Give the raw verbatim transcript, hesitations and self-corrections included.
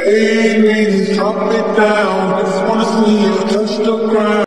Hey, ladies, drop it down. Just wanna see you touch the ground.